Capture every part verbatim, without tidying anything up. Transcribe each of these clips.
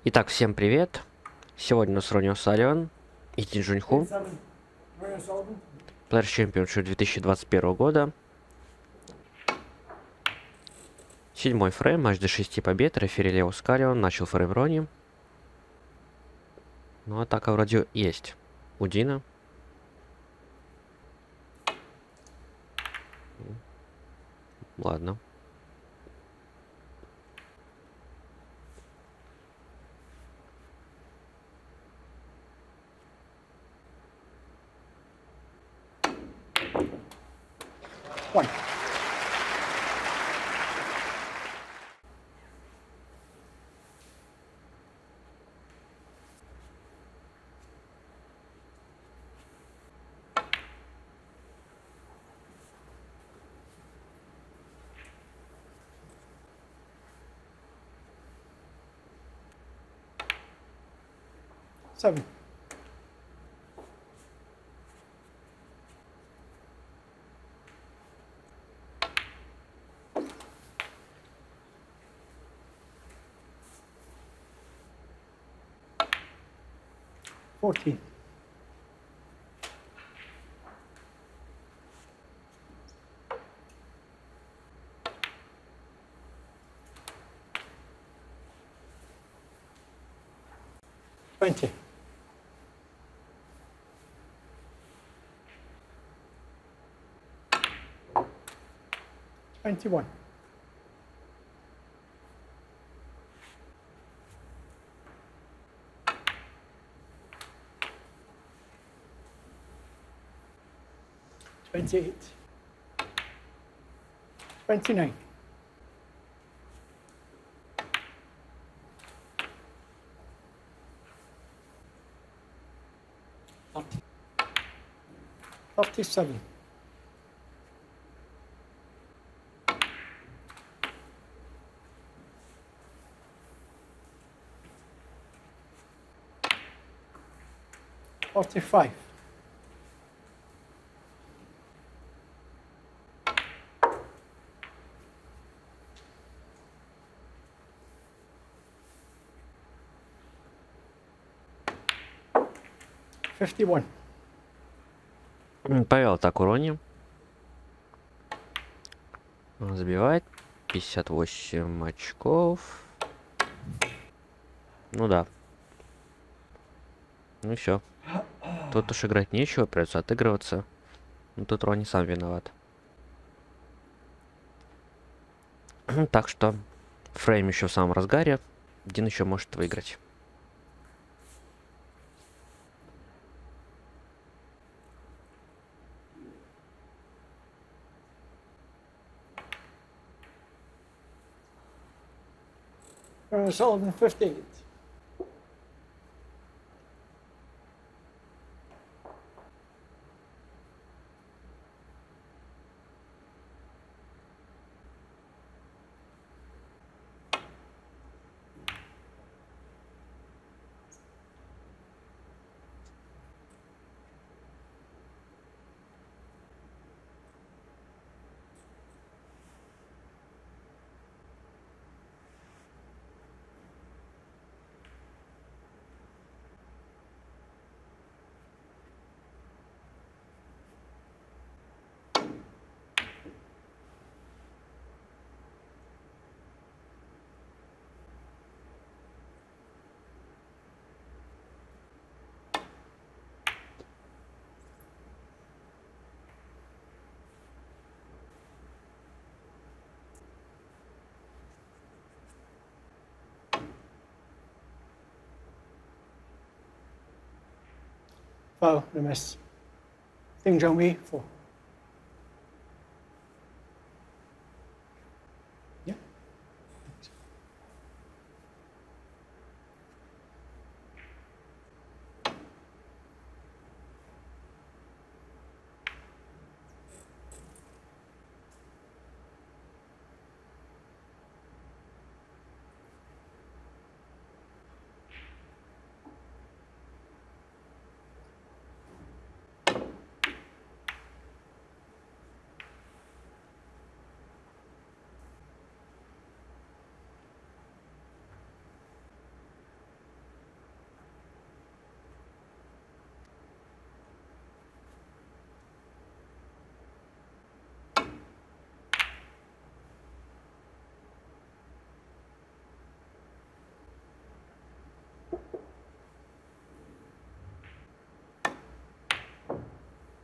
Итак, всем привет. Сегодня у нас Ронни О'Салливан и Дин Джуньху. Players Championship две тысячи двадцать первого года. Седьмой фрейм, матч до шести побед. Рефери Лео О'Салливан начал фрейм Ронни. Ну, атака вроде есть у Дина. Ладно. One. Seven. Fourteen. Twenty. Twenty-one. Twenty-eight. Twenty-nine. Thirty. Thirty-seven. Forty-five. Fifty-one. М, Повел атаку Ронни. Забивает. пятьдесят восемь очков. Ну да. Ну все. Тут уж играть нечего, придется отыгрываться. Ну тут Ронни сам виноват. Так что фрейм еще в самом разгаре. Дин еще может выиграть. Ronnie Sullivan, fifty-eight. Foul, the miss. Ding Junhui, four. Yeah.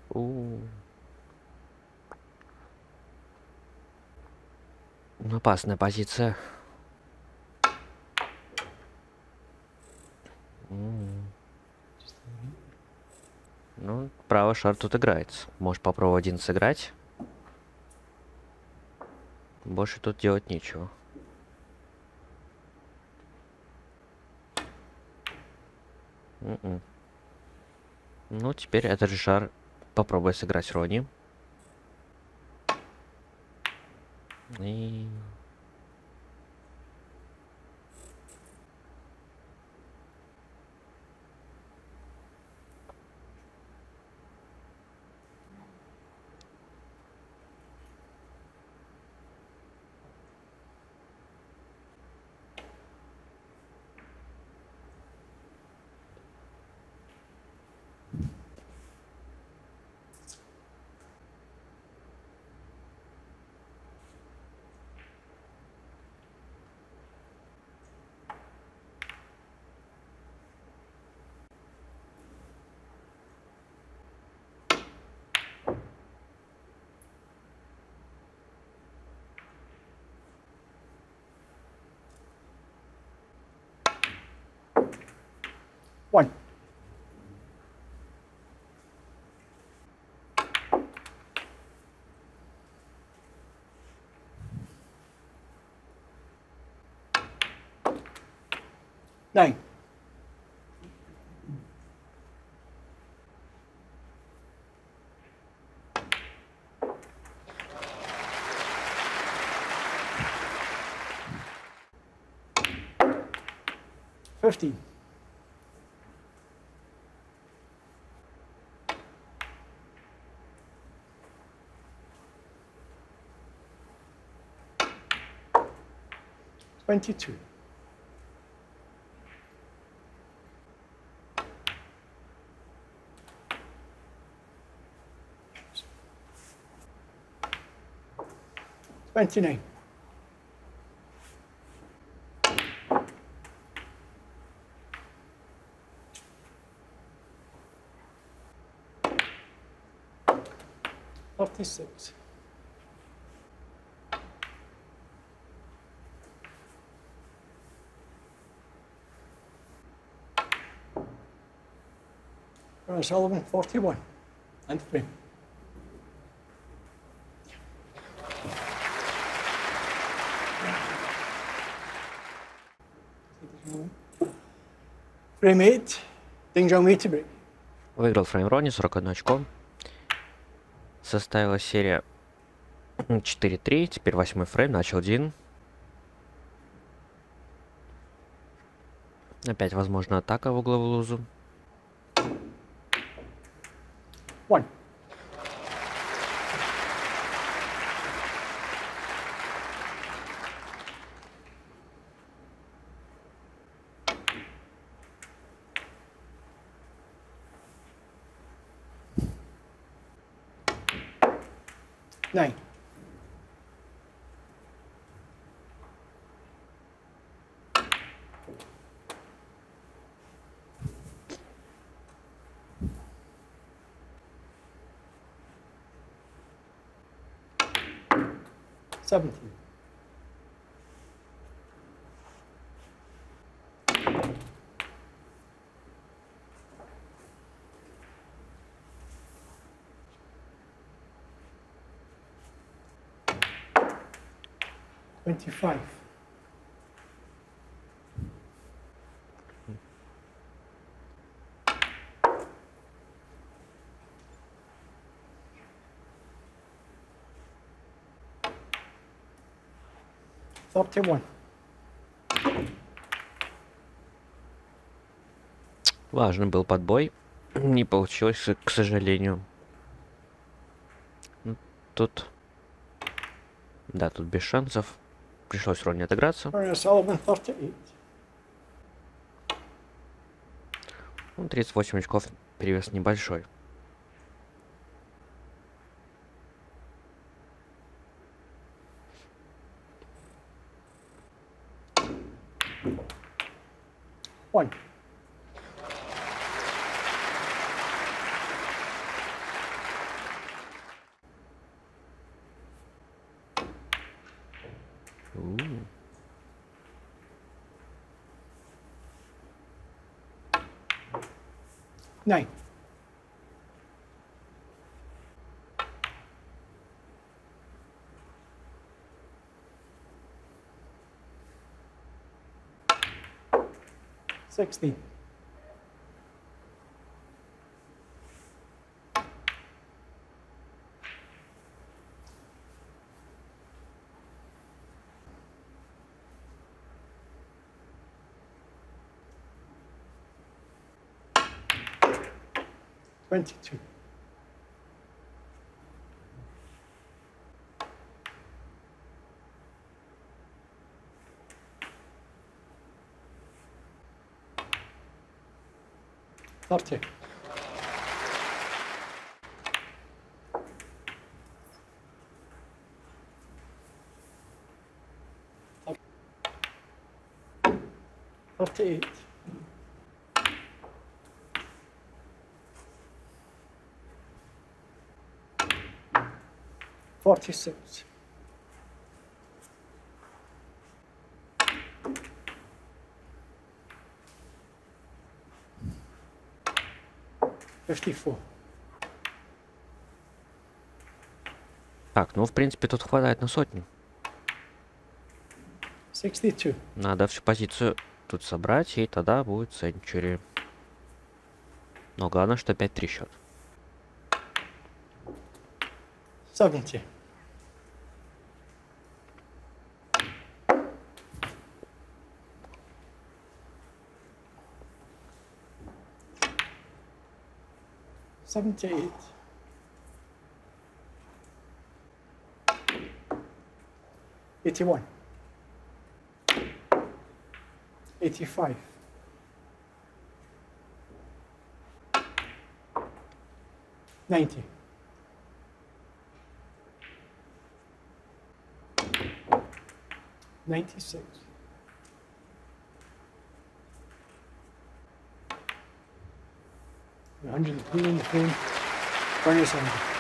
У. Ну, опасная позиция. М. Ну, правый шар тут играется. Можешь попробовать один сыграть. Больше тут делать нечего. М-м. Ну, теперь этот же шар попробуй сыграть Рони. И... One. Nine. Fifteen. Twenty-two. Twenty-nine. Thirty-six. Ronnie Sullivan, forty-one. And frame. Frame eight. Ding Junhui to break. Выиграл фрейм Рони, сорок одно очко. Составила серия четыре три. Теперь восьмой фрейм, начал Дин. Опять, возможно, атака в угловую лузу. One. Nine. Seventeen. Twenty-five. Thirty-one. Важный был подбой. Не получилось, к сожалению. Тут... Да, тут без шансов. Пришлось Рони отыграться. Ronnie Sullivan, thirty-eight. Ну, тридцать восемь очков, перевес небольшой. One. Ooh. Nine. Sixteen. Twenty-two. Thirty. Thirty-eight. Forty-six. Fifty-four. Так, ну, в принципе, тут хватает на сотню. Sixty-two. Надо всю позицию тут собрать, и тогда будет сенчури. Но главное, что опять три счет. Seventy. Seventy-eight. Eighty-one. Eighty-five. Ninety. Ninety-six. One hundred and three in the frame. twenty-seven.